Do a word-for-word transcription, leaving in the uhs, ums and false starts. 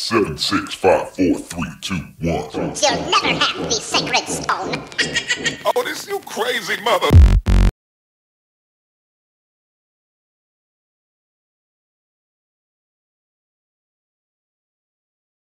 Seven, six, five, four, three, two, one. You'll never have the sacred stone. Oh, this you crazy mother...